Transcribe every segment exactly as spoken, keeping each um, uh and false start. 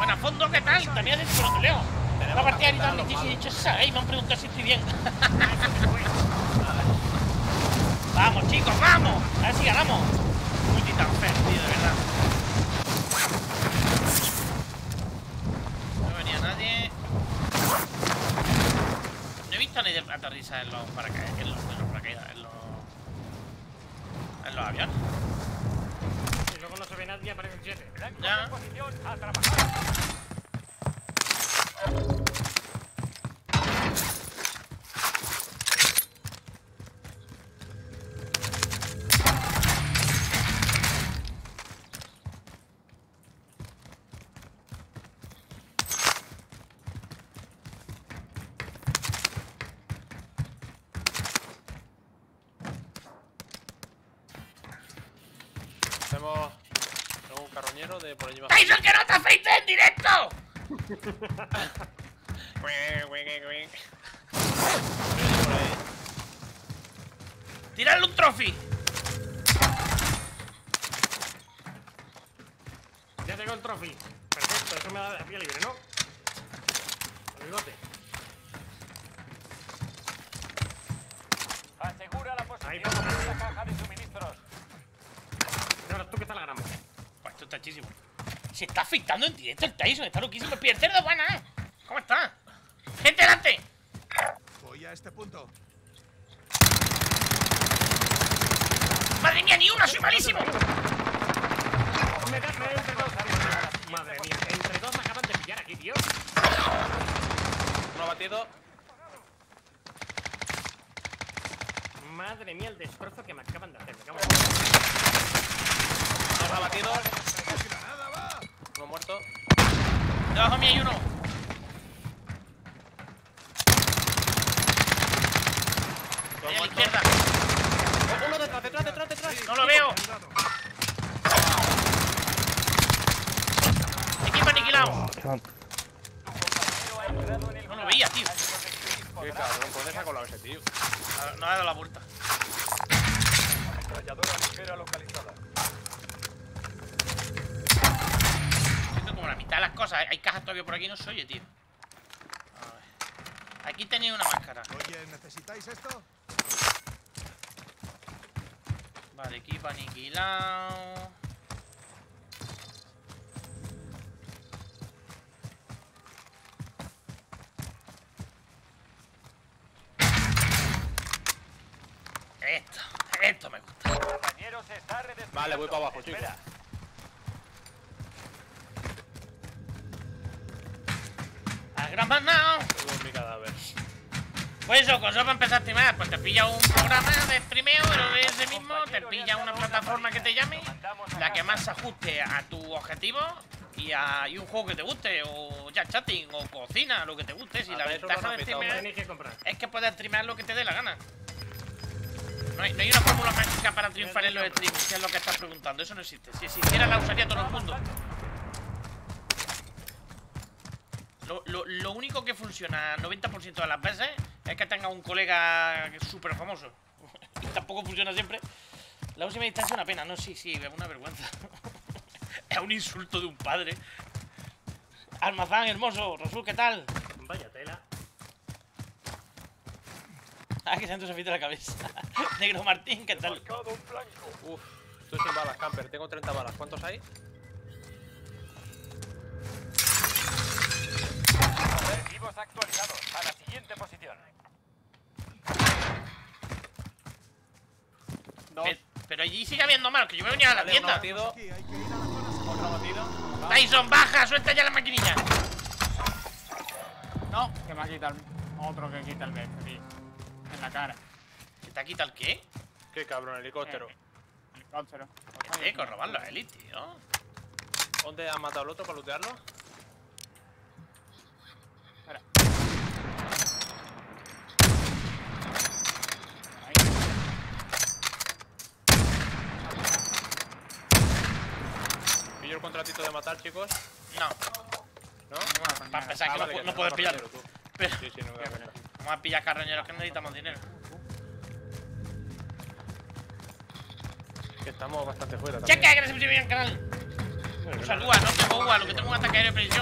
Buena fondo, ¿qué tal? También es por Leo. La partida gritando, tío, si he dicho esa, ¿eh? Me han preguntado si estoy bien. Vamos, chicos, vamos. A ver si ganamos. Muy Titan Fair, tío, de verdad. No venía nadie. No he visto ni de aterrizar en los paracaídas, en los, en los paracaídas, en los, en los aviones. Y luego no se ve nadie, aparece un siete. Ya. A trabajar. Tenemos un carroñero de por allí abajo. ¡Tyson, que no te afeites en directo! ¡Tirarle un trophy! Ya tengo el trophy. Perfecto, eso me da la vía libre, ¿no? El bigote. Asegura la posición Ahí, poco de la caja de suministros. Y ahora tú que tal la ganamos. Pues esto está chísimo. Se está afeitando en directo el Tyson, está loquísimo. El cerdo, buena. ¿Cómo está? ¡Gente delante! Voy a este punto. ¡Madre mía, ni una! ¡Soy malísimo! Me da, me da entre dos. Madre mía, entre dos me acaban de pillar aquí, tío. Uno abatido. Madre mía, el destrozo que me acaban de hacer. Me cago Dos abatidos. ¡Granada, va! Uno muerto. Debajo de mí hay uno. Dos Ahí a la muertos. izquierda. Uno detrás, detrás, detrás, detrás. No lo veo. Equipo aniquilado. No lo veía, tío. Qué cabrón, ¿dónde se ha colado ese tío? Ah, no ha dado la vuelta. Ametralladora ligera localizada. Siento como la mitad de las cosas. Hay cajas todavía por aquí, no se oye, tío. A ver. Aquí tenéis una máscara. Oye, ¿necesitáis esto? Vale, equipo aniquilado. Esto, esto me gusta. Compañero se está redesplazando. Vale, voy para abajo, chicos. Espera. ¡Al gran manao! Tengo mi cadáver. Pues eso, con eso para empezar a streamear, pues te pilla un programa de streameo, pero de ese mismo, te pilla una plataforma que te llame, la que más se ajuste a tu objetivo y a y un juego que te guste, o ya chatting, o cocina, lo que te guste. Si la Hasta eso ventaja lo han de apitado, streamear Tenéis que comprar. es que puedes streamear lo que te dé la gana. No hay, no hay una fórmula mágica para triunfar en los streams, si es lo que estás preguntando, eso no existe. Si existiera la usaría todo el mundo. Lo, lo, lo único que funciona noventa por ciento de las veces es que tenga un colega súper famoso. Y tampoco funciona siempre. La última distancia es una pena, no, sí, sí, es una vergüenza. Es un insulto de un padre. Almazán hermoso, Rasul, ¿qué tal? Vaya tela. Ah, que se han sofito la cabeza. Negro Martín, ¿qué tal? Marcado un blanco. Uf, estoy sin balas, camper. Tengo treinta balas. ¿Cuántos hay? Objetivos actualizados. A la siguiente posición. Dos. Pe- Pero allí sigue habiendo más, que yo me venía a la Vale, uno tienda. abatido. Aquí hay que ir a la zona segura. Otro abatido. Tyson, baja, suelta ya la maquinilla. No, que me ha quitado el- otro que quita el B, tío. En la cara. ¿Que te ha quitado el qué? Qué cabrón, helicóptero. Eh, Helicóptero. ¿Qué seco, robar los Elite, tío? ¿Dónde han matado al otro para lootearlo? Espera. Ahí. ¿Pillo el contratito de matar, chicos? No, ¿No? para pensar Ah, que vale, no, que no te puedes lo pillarlo. carroñero, tú. Pero Sí, sí, no me voy a meter. vamos a pillar carroñeros que necesitamos dinero. Que estamos bastante fuera Checa, también. que no se suscribir al canal. Usa el U A, no tengo U A, lo que tengo es un ataque aéreo de precisión.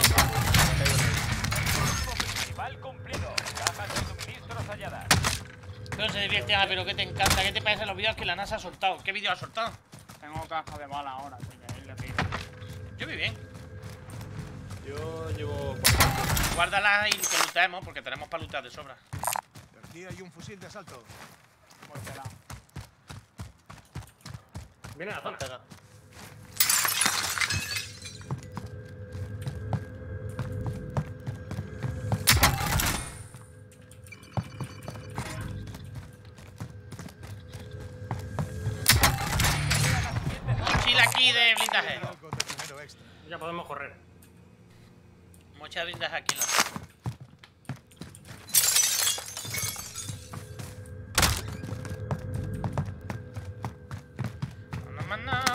Rival cumplido. Cajas de suministros halladas. No se divierte, ah, pero que te encanta. ¿Qué te parecen los vídeos que la NASA ha soltado? ¿Qué vídeo ha soltado? Tengo caja de bala ahora, así que ahí le pido. Yo voy bien. Yo llevo... Guárdala y que lutemos, porque tenemos para lutar de sobra. Aquí hay un fusil de asalto. Voy pelado. Viene a la zona. Pega. Mochila aquí de blindaje. Algo de dinero extra. Ya podemos correr. Mochila de blindaje aquí en la. No, no, no.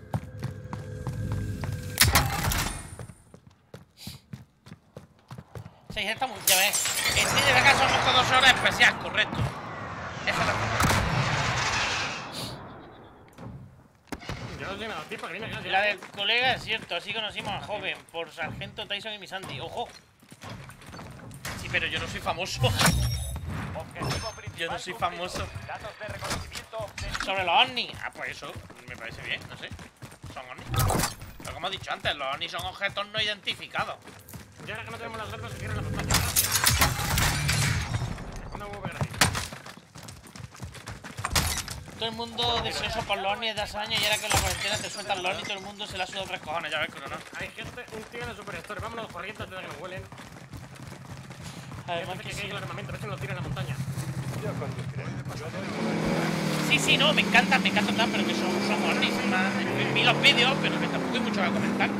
Sí, está muy. Ya ves. Este de acá somos con dos horas especial, correcto. Eso también. Yo no tengo nada, tipo, que viene acá. La del colega es cierto, así conocimos al joven, por Sargento Tyson y Missandei. ¡Ojo! Sí, pero yo no soy famoso. Objetivo principal Yo no soy cumplido. famoso. Datos de reconocimiento obtenidos. Sobre los ovnis. Ah, pues eso, me parece bien, no sé. Son ovnis. Pero como he dicho antes, los ovnis son objetos no identificados. Ya ahora que no tenemos las armas, se cierran las pantalla. Gracias. Una huevo gratis. Todo el mundo deseoso por los ovnis desde hace años y ahora que en la cuarentena te sueltan los ovnis, todo el mundo se la suda tres cojones, ya ves, pero no. Hay gente, un tío en el superstore. Vámonos corriendo antes de que nos huelen. Además Antes que que sí. caiga el armamento, a ver si nos lo tiran a la montaña. Sí, sí, no, me encanta, me encanta tal, pero que son, son ovnis. Más, vi los vídeos, pero que tampoco hay mucho que comentar.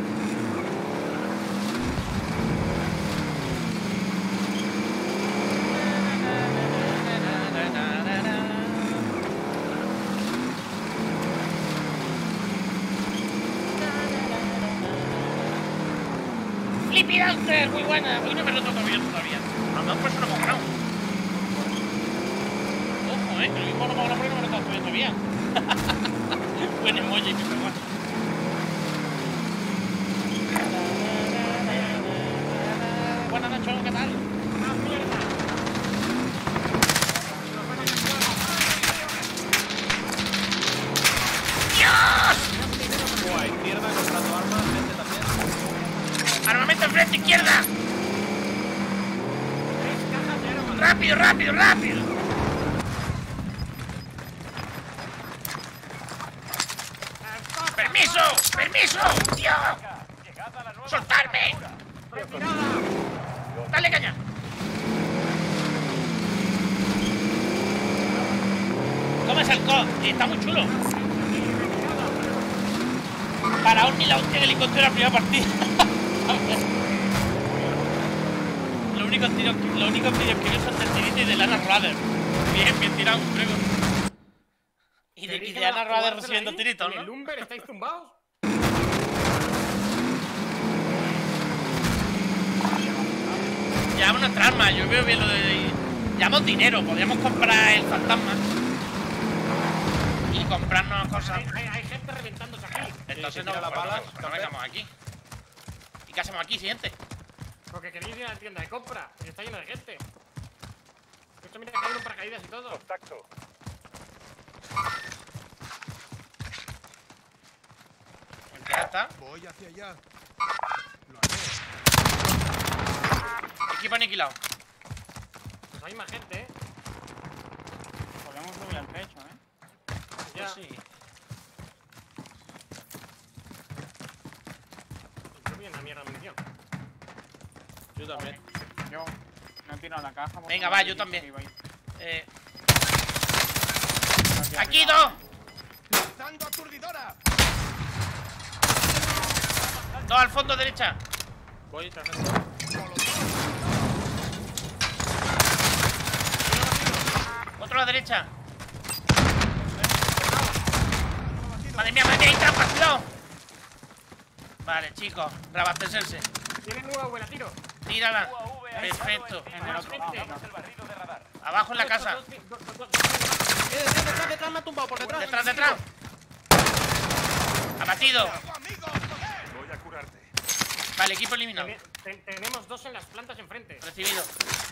Flippy Dancer, muy buena. Hoy no me lo toco bien todavía. A lo mejor por eso no hemos ganado. Ojo, eh, que lo mismo no hemos ganado porque no me lo toco bien todavía. Buen emoji, que pegó. Buenas, Nacho, ¿qué tal? ¡Ah, mierda! Nos van a ¡Dios! Buah, izquierda comprando armas, gente también. ¡Armamento enfrente, izquierda! tres cajas de armas. ¡Rápido, rápido, rápido! ¡Permiso! ¡Permiso! ¡Dios! Llegada a la nueva ¡Soltarme! ¡Retirada! ¡Dale caña! ¿Cómo es el co? Está muy chulo. Para Omni la hostia en helicóptero a primera partida. Lo único tiros que, lo único vídeos que veo son del tirito y de Lana Rudder. Bien, bien tirado, un frego. Y de, y de Lana Rudder recibiendo tiritos, ¿En el ¿no? Lumber estáis tumbados? Llevamos nuestra arma, yo veo bien lo de... Llevamos dinero, podríamos comprar el fantasma. Y comprarnos cosas. Hay, hay, hay gente reventándose aquí. Entonces Sí, no, tira las pues, balas, no, no campeón. vengamos aquí. ¿Y qué hacemos aquí, siguiente? Porque queréis ir a la tienda de compra. Y está lleno de gente. Esto mira que hay uno paracaídas y todo. Contacto. Pues ya está. Voy hacia allá. Lo haré. Equipo aniquilado. Pues hay más gente, ¿eh? Podemos subir al techo, ¿eh? Ya. Pues sí. Yo voy en la mierda de munición. Yo también. Yo no he tirado la caja. porque Venga, no va, me yo dijiste también. que iba a ir. Eh, Aquí ¡aquí arriba. dos! ¡Lanzando aturdidora! Dos al fondo derecha. Voy, sargento. Otro a la derecha. Madre mía, madre mía, hay trampas, cuidado. Vale, chicos, reabastecerse. Tienen nueva buena tiro. Tírala. U A V ha Perfecto. estado En el otro lado. Activamos el barrido de radar. Abajo en la casa. Dos, dos, dos, dos, dos. Eh, detrás, detrás, detrás, me ha tumbado por detrás. Detrás, detrás. Abatido. ¡Amigos! ¡Joder! Vale, equipo eliminado. Tene- te- tenemos dos en las plantas enfrente. Recibido.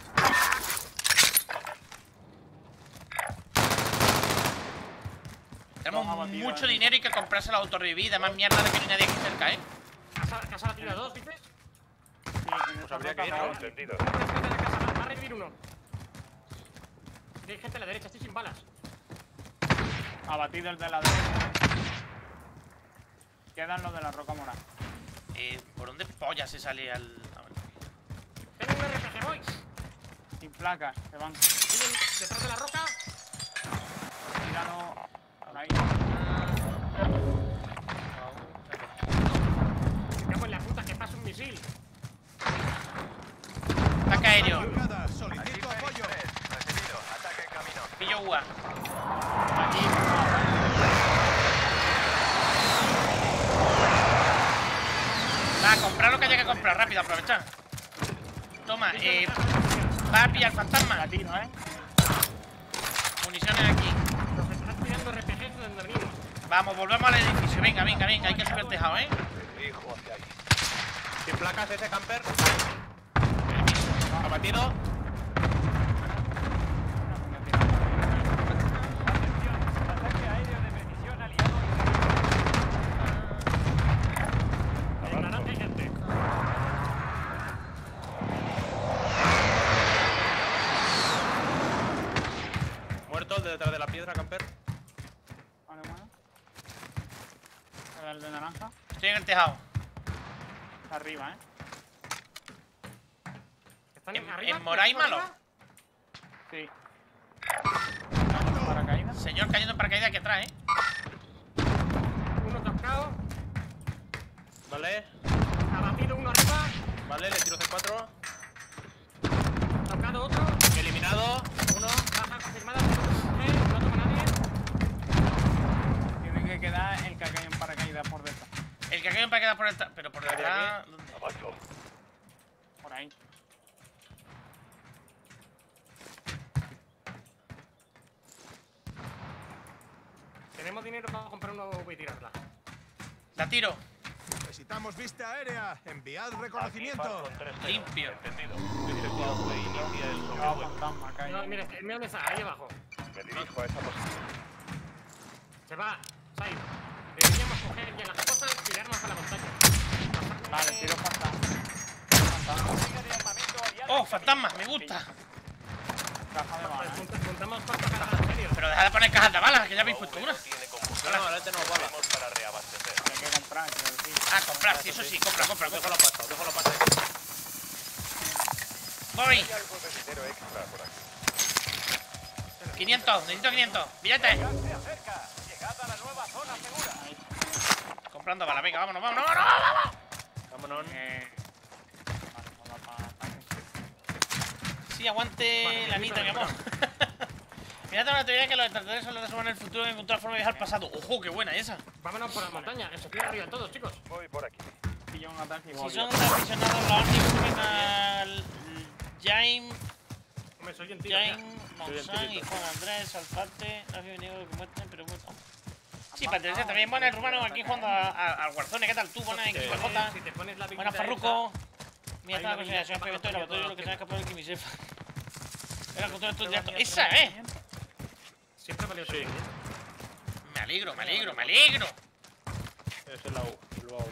Tenemos Vamos a batir, mucho eh. dinero y que comprarse la autorrevivida. Más mierda de que no hay nadie aquí cerca, ¿eh? ¿Casa, casa batida dos, dices? Sí, en esta habría que ir, roca, ¿no? ¿no? Entendido. Vete a la casa, va va a revivir uno. Hay gente a la derecha, estoy sin balas. Abatido el de la derecha. Quedan los de la roca morada. Eh, ¿por dónde polla se sale al...? a ver. Tengo un R P G, voy. Sin placas, se van. Vienen detrás de la roca. Tirado por ahí. Me cago en la puta que pasa un misil. Ataque aéreo. Marcada. Solicito apoyo. Recibido. Ataque en camino. Pillo U A. Aquí. Va, a comprar lo que haya que comprar. Rápido, aprovechar. Toma, eh... va a pillar fantasma. La tiro, ¿eh? Municiones aquí. Nos están tirando R P Gs de donde venimos. Vamos, volvemos al edificio. Venga, venga, venga. Hay que subir el tejado, ¿eh? Dirijo hacia ahí. Sin placas ese camper. Abatido. Ataque aéreo de precisión aliado. En naranja hay gente. Muerto el de detrás de la piedra, camper. Vale, bueno. El de naranja. Estoy en el tejado. Está arriba, ¿eh? ¿Están En- arriba? en Moray ¿Están malo. arriba? Sí. Cayendo en paracaídas. Señor cayendo en paracaídas aquí atrás, ¿eh? Uno tocado. Vale. Abatido uno arriba. Vale, le tiro C cuatro. Tocado otro. Eliminado. Uno. Baja confirmada. Eh, no toca nadie. Tiene que quedar el que ha caído en paracaídas por detrás. El que cayó en paracaídas por detrás. Pero por detrás... ¿dónde? Avanzo. Por ahí. Tenemos dinero para comprar uno y tirarla. La tiro. Necesitamos vista aérea. Enviad Aquí reconocimiento. Falcon tres cero. Limpio. Entendido. Dirección de inicia el Lleva sobrevuelo. fantasma, cae. No, mira, mira dónde está, ahí abajo. Me dirijo a esa posición. Se va, Sai. Deberíamos coger ya las cosas y tirarnos a la montaña. Vale, tiro fantasma. Fantasma. Liga de armamento aliado. ¡Oh, fantasma! Me gusta. Caja de Pues balas. junta- juntamos cuatro cargas, en serio. Pero deja de poner cajas de balas, que ya habéis puesto una. Tiene combustible. No, no, ahora tenemos balas. Tenemos para reabastecer. Hay que comprar, quiero decir. Ah, comprar, sí, eso sí. Compra, compra, Dejo compra. la pasta, dejo la pasta. Voy. Hay algo de dinero extra por aquí. quinientos, necesito quinientos. Billete. Se acerca. Llegada a la nueva zona segura. Comprando balas. Venga, vámonos, vámonos, vámonos, vámonos. Vámonos. Eh... Vale, pues va para ataque. Sí, aguante la mitad, mi amor. Mira, tengo una teoría que los extraterrestres son los que suman el futuro y encontrar forma de viajar al pasado. ¡Ojo, qué buena esa! Vámonos por la montaña, que se tira arriba todos, chicos. Voy por aquí. Pilla un ataque y Si voy. son aficionados, los únicos que ven al... Jaime, Me soy en tiro. Jaime, Monsan y Juan Andrés, Alfarte, no había venido que muestren, pero bueno. Sí, para tener también buena el rumano aquí jugando a- a- al Warzone. ¿Qué tal tú? Buena en Si J. te pones la Buena bicicleta Farruco. Mira, Hay esta una consideración bicicleta proyecto de para laboratorio, lo que se ha escapado del Quimisefa. Era con todo esto esa, de ¡esa, eh! Siempre valió Sí. Me alegro, me alegro, me alegro. Ese es la U. El U A V.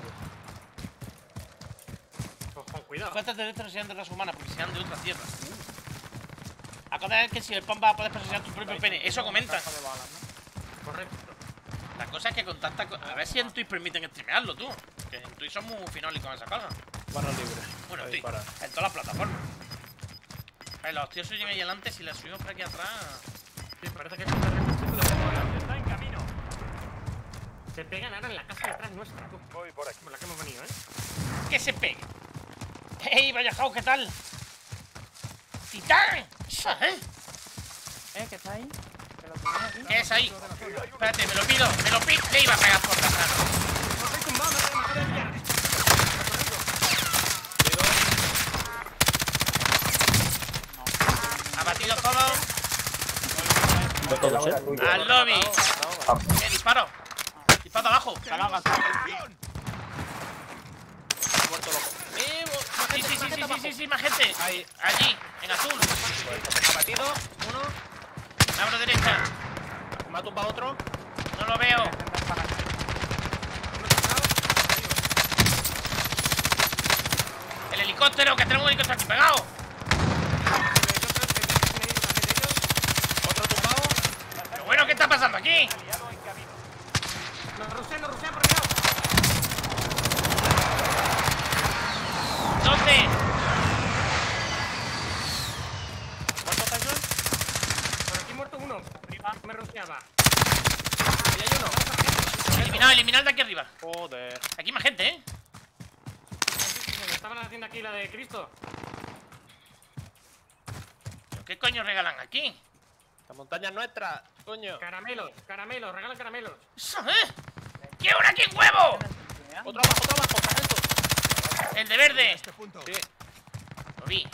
Pues con cuidado. Los extraterrestres no sean de raza humana porque sean de otra tierra. Acuérdate que si el pan va a poder presenciar tu propio pene. Eso comenta. Caja de balas, ¿no? Correcto. La cosa es que con tanta co- a ver si en Twitch permiten streamearlo, tú. Que en Twitch son muy finoli con esa cosa. Barra libre. Bueno, Ahí Twitch, para. en todas las plataformas. A ver, los tíos se llegan ahí adelante, si la subimos por aquí atrás. Sí, parece que es un recurso de la Está en camino. Se pegan ahora en la casa detrás nuestra, tú. Voy por aquí. Como la que hemos venido, ¿eh? ¡Que se pegue! ¡Ey, vaya Jau, ¿qué tal? ¡Titán! ¡Esa, eh! Eh, ¿qué está ahí? ¿Que lo tenía aquí? ¿Qué es ahí? Espérate, me lo pido, me lo pido. Le iba a pegar por la cara. ¡Nos hay tumbado! ¡No tenemos que desviar! Abatido todo. De todos, ¿eh? Al lobby. ¿Qué disparo? Disparo abajo. Calaga, Muerto loco. Sí, sí, sí, sí, sí, sí, sí, más gente. Ahí. Allí, en azul. Abatido. Uno. Abro derecha. Me ha tumbado otro. No lo veo. El helicóptero, que tenemos un helicóptero aquí pegado. Otro tumbado. Pero bueno, ¿qué está pasando aquí? Nos rusean, nos rusean por el lado. ¿Dónde? ¿Cuántos Tyson? Por aquí muerto uno. Arriba me ruseaba. Ahí hay uno. Eliminado, eliminado de aquí arriba. Joder. Aquí más gente, ¿eh? Se me estaban haciendo aquí la de Cristo. ¿Pero qué coño regalan aquí? La montaña es nuestra, coño. Caramelos, caramelos, regalan caramelos. Eso, ¿eh? ¡Quiero una aquí en huevo! Otro abajo, otro abajo, sargento. El de verde. Este punto. Sí. Lo vi.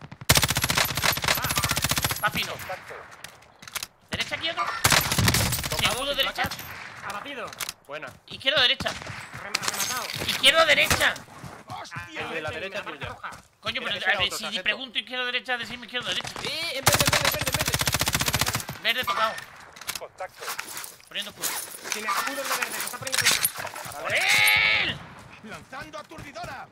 Va fino. ¿Derecha aquí otro? Sí, Tocado, escudo sin derecha. placas. Abatido. Buena. Izquierdo derecha. Rem- Rematado. Izquierdo derecha. ¡Hostia! El de la Este, derecha la marca tuya. roja. Coño, Mira, pero ese a era ver, otro si sargento. pregunto izquierdo derecha, decime izquierdo derecha. ¡Eh! En verde, en verde, en verde, en verde. Verde tocado. Contacto. Poniendo escudo. Sin escudo de verde, se está poniendo placas. ¡Por él! ¡Lanzando aturdidora!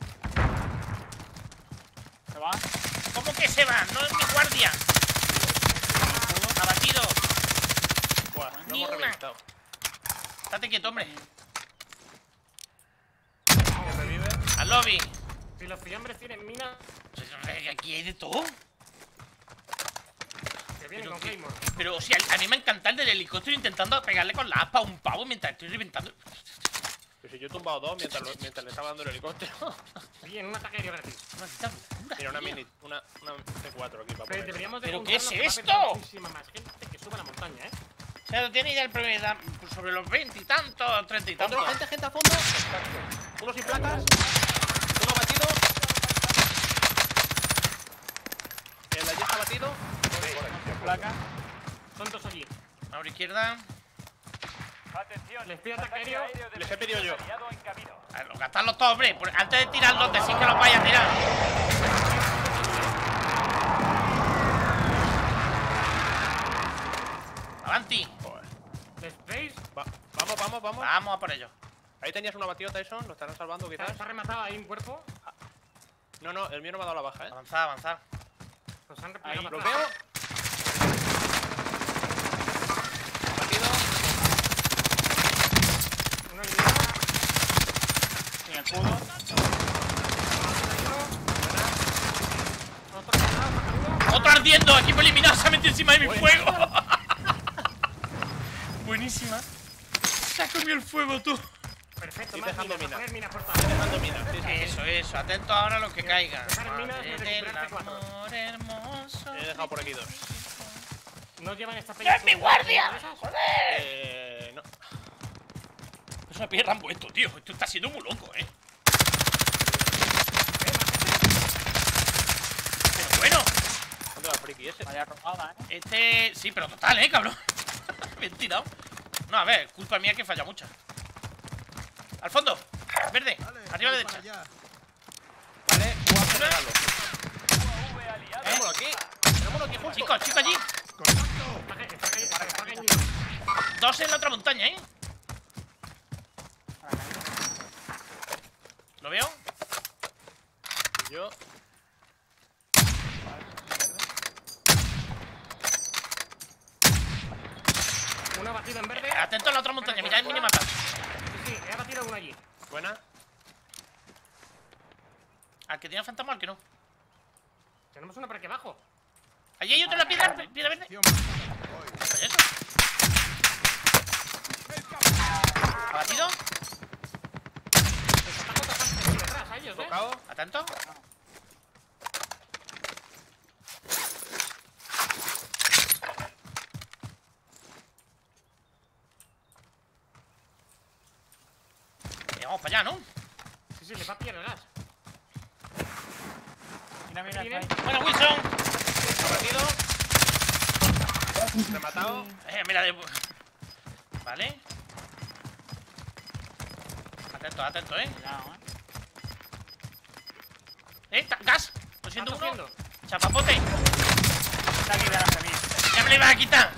¿Se va? ¿Cómo que se va? No es mi guardia. Abatido. Buah, lo Ni hemos una. reventado. Estate quieto, hombre. ¿Quién revive? Al lobby. Si los fiambres tienen minas, Pues, aquí hay de todo. que vienen Pero con qué- Claymore. Pero, o sea, a mí me encanta el del helicóptero intentando pegarle con la aspa a un pavo mientras estoy reventando. Pero si yo he tumbado dos mientras, lo- mientras le estaba dando el helicóptero. Bien, un ataque aéreo gratis. Maldita locura, Mira, una tío. mini, una, una C cuatro aquí para Pero poner. deberíamos de ¿Pero qué juntarnos, es que va a haber esto? muchísima más gente que suba la montaña, ¿eh? O sea, no tiene idea el problema pues, sobre los veinte y tantos, treinta y tantos. Otro, gente, gente a fondo. Uno sin placas. Uno abatido. El de allí está abatido. Placa. Son dos allí. Ahora izquierda. Atención. Les pido ataque aéreo. del Les he pedido yo. aliado en camino. A ver, gastarlos todos, hombre. Por- Antes de tirarlos, decís que los vaya a tirar. Avanti. Joder. ¿Les veis? Va- vamos, vamos, vamos. Vamos a por ello. Ahí tenías un abatido, Tyson. Lo estarán salvando Está, quizás. está rematado ahí un cuerpo. No, no, el mío no me ha dado la baja, eh. Avanzar, avanzar. Nos han Ahí, replegado Los atrás. veo. Abatido. Uno eliminado. Sin escudo. Otro rematado, falta uno. Otro ardiendo. Equipo eliminado. Se ha metido encima de mi Buena. fuego. Buenísima. Se ha comido el fuego, tú. Perfecto, Y más dejando minas, a mina. poner minas, por favor. Dejando minas. Sí, sí, sí. Eso, eso. Atento ahora a lo que caiga. Dejar minas y Madre del recuperar C cuatro. amor hermoso. He dejado por aquí dos. No llevan esta ¡No es mi guardia! ¿Esas? ¡Joder! Eh. No. Es una piedra Rambo esto, tío. Esto está siendo muy loco, eh. Pero bueno, ¿Dónde va el friki ese? Vaya robada, ¿eh? este... Sí, pero total, eh, cabrón. Bien tirado. No, a ver, culpa mía que falla mucha. Al fondo. Verde. Vale, Arriba a la voy para derecha. allá. Vale, guapo, regalo. U V aliado. Tengámoslo aquí. Tengámoslo aquí juntos. Chicos, chicos allí. ¡Contacto! Está que- está que- está que- está que- Dos en la otra montaña, eh. ¿Lo veo? Y yo. Uno abatido en verde. Atento a la otra montaña. Mirad el minimapa. Sí, sí, he abatido uno allí. Buena. Al que tiene fantasma, al que no. Tenemos uno por aquí abajo. Allí hay otro en la piedra, piedra verde. Acción marcada. Voy. Pues eso. Abatido. Les ataco otra parte de detrás a ellos, ¿eh? Tocado. Atento. Y vamos para allá, ¿no? Sí, sí, les va a pillar el gas. Mira, mira, ¿Viene? está ahí. Bueno, Wilson. Abatido. Rematado. Eh, mira, de... Vale. Atento, atento, eh. Cuidado, ¿eh? Eh, ta- cogiendo ¿Qué uno. estás haciendo? Chapapote. Está aquí de la servicio. Ya me lo ibas a quitar.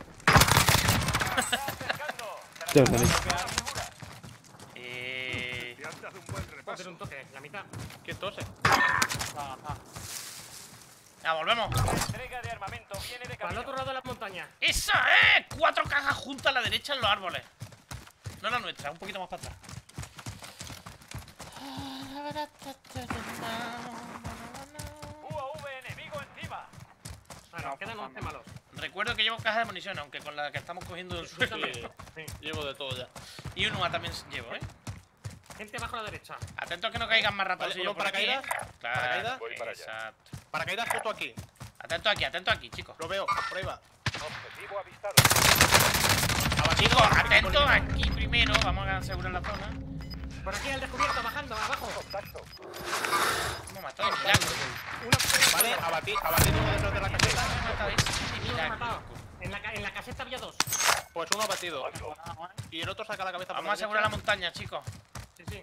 Tío, que me- Eh... Te has dado un buen Puedo repaso. hacer un toque, la mitad. ¿Quién tose? Ah, ah. Ya, volvemos. Entrega de armamento viene de Para el camino. otro lado de la montaña. ¡Esa, eh! Cuatro cajas juntas a la derecha en los árboles. No la nuestra, un poquito más para atrás. U A V enemigo encima. Bueno, quedan once malos. Recuerdo que llevo cajas de munición, aunque con la que estamos cogiendo del Yo suelo. también. Sí. Llevo de todo ya. Y un U A también llevo, ¿eh? Gente abajo a la derecha. Atento a que no caigan más Vale, ratoncillos ¿uno por aquí, paracaídas? ¿eh? Claro, ¿Paracaídas? Voy para allá. exacto. Paracaídas justo aquí. Atento aquí, atento aquí, chicos. Lo veo, por ahí va. Objetivo avistado. Chicos, atento aquí primero. Vamos a asegurar la zona. Por aquí al descubierto, bajando, abajo. Contacto. ¿Cómo mató de milagro? Una Vale, abatí, abatí uno dentro de la caseta. ¿Cómo mató ese de Uno lo he milagro, matado. loco? En la, ca- en la caseta había dos. Pues uno abatido. Ah, bueno. Y el otro saca la cabeza Vamos a por asegurar la derecha. montaña, chicos. Sí, sí.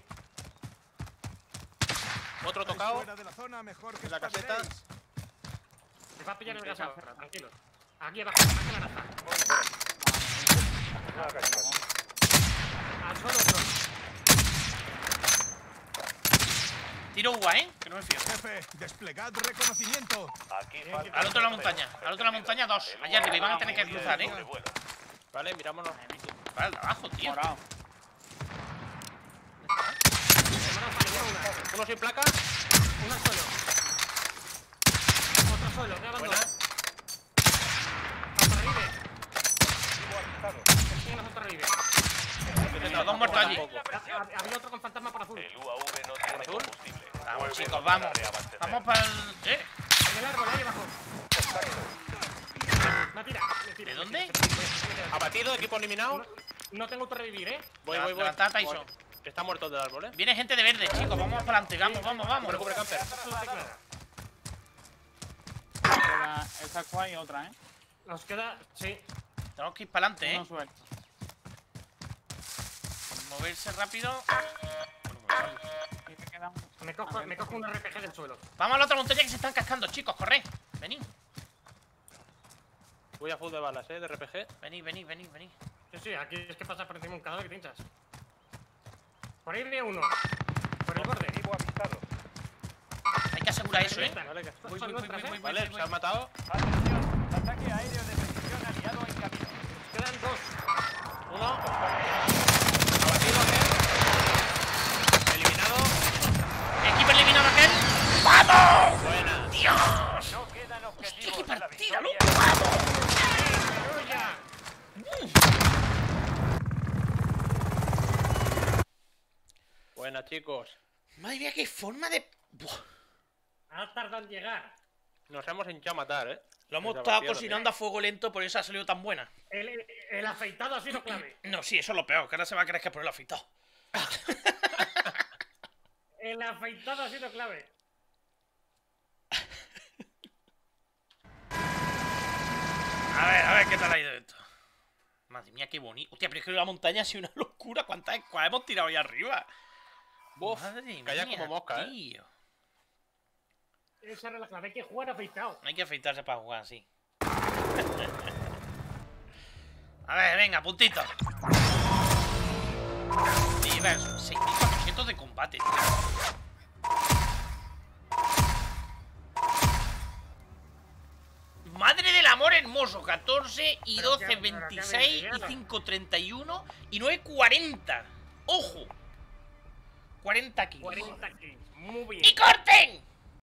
Otro Estáis tocado. fuera de la zona, mejor que En la caseta. espabiléis. Se va a pillar el gas ahora, tranquilo. Aquí abajo, aquí en la naranja. No hagáis caso. Al suelo otro. Tiro U A, ¿eh? Que no me fío. Jefe, desplegad reconocimiento. Aquí falta. Al otro de la montaña. Al otro de la montaña, dos. Allá arriba. Y van a tener que cruzar, ¿eh? Sobrevuelo. Vale, mirámonos. Para el de abajo, tío. Morado. Hermano, falló una. Uno sin placa. Uno al suelo. Otro suelo, te abandono. Buena. Otro revive. Objetivo avistado. Tienes otro revive. Los dos muertos allí. Ha- ha- Había otro con fantasma por azul. El U A V no tiene combustible. Vamos, Vuelve chicos, a vamos. reabastecer. Vamos para el... ¿Eh? En el árbol, ahí abajo. Me tira, me tira. ¿De me dónde? tira, me tira, me tira. Abatido, equipo eliminado. No, no tengo otro revivir, ¿eh? Voy, voy, voy. Levantad a Tyson. Está muerto del árbol, eh. Viene gente de verde, chicos. Vamos para adelante. Vamos, vamos, vamos. Recubre camper. Eso lo estoy clara. Queda esa squad y otra, ¿eh? Nos queda, sí. Tenemos que ir para adelante, Uno ¿eh? suelto. Moverse rápido. Y me queda un- Me cojo, me cojo un R P G del suelo. Vamos a la otra montaña que se están cascando, chicos. Corred. Venid. Voy a full de balas, eh, de R P G. Venid, venid, venid, venid. Sí, sí, aquí es que pasa por encima de un cadáver y te hinchas. Por ahí veo uno. Por el borde. Objetivo avistado. Hay que asegurar eso, ¿eh? Vale, que- Estas Voy, son voy, voy, nuestras, voy, ¿eh? voy. Vale, se han matado. Atención. Ataque aéreo de precisión aliado en camino. Quedan dos. Uno. Abatido, eh. Eliminado. Equipo eliminado aquel. ¡Vamos! Buena. ¡Dios! No quedan objetivos qué de la partida, victoria. loco. ¡Vamos! ¡Aleluya! Buena, chicos. Madre mía, qué forma de... Buah. Ha tardado en llegar. Nos hemos hinchado a matar, eh. Lo hemos Esa estado partida cocinando a fuego lento, por eso ha salido tan buena. El, el afeitado ha sido clave. No, sí, eso es lo peor, que ahora se va a creer que es por el afeitado. El afeitado ha sido clave. A ver, a ver qué tal ha ido esto. Madre mía, qué bonito. Hostia, pero es que la montaña ha sido una locura. ¿Cuántas squads hemos tirado ahí arriba? Buf, Madre calla mía, como mosca, eh. tío. Esa era la clave, hay que jugar afeitado. Hay que afeitarse para jugar así. A ver, venga, puntito. Diverso. seis mil cuatrocientos de combate, tío. Madre del amor hermoso. catorce y Pero doce, qué- pero qué veintiséis y habilidad. cinco, treinta y uno y nueve, cuarenta. ¡Ojo! cuarenta kills. cuarenta kills. Muy bien. ¡Y corten!